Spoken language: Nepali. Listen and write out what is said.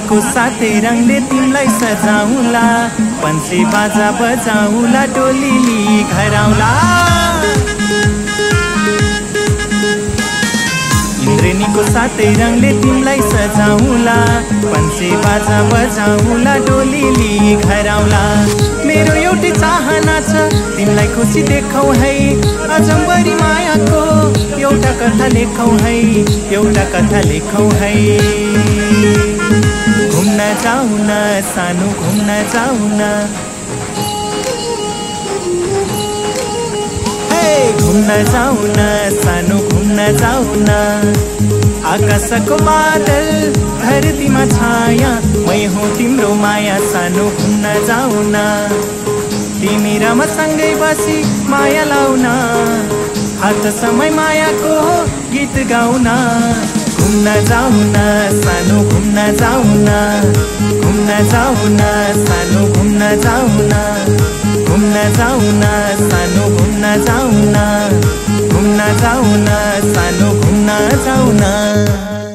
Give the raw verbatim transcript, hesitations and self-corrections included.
को साथै रङले तिमलाई सजाउला, पन्सी बाजा बजाउला, टोलीली घर आउला। इन्द्रेणीको साथै रङले तिमलाई सजाउला, पन्सी बाजा बजाउला, टोलीली घर आउला। मेरो एउटै चाहना छ तिमलाई खुसी देखौ है, अजम्बरी मायाको एउटा कथा लेखौ है, एउटा कथा लेखौ है। घुम्न जाऊ न सानो घुम्न जाऊ न, घुम्न जाऊ न सानो घुम्न जाऊ न। आकाशको बादल धरतीमा छाया, मै हुँ तिम्रो माया सानो घुम्न जाऊ न। तिमी र म सँगै बसी माया लाउन, हात समय मायाको गीत गाउन। घुम्न जाऊ न सानो घुम्न जाऊ न, घुम्न जाऊ न सानो घुम्न जाऊ न, घुम्न जाऊ न सानो घुम्न जाऊ न, घुम्न जाऊ न सानो घुम्न जाऊ न।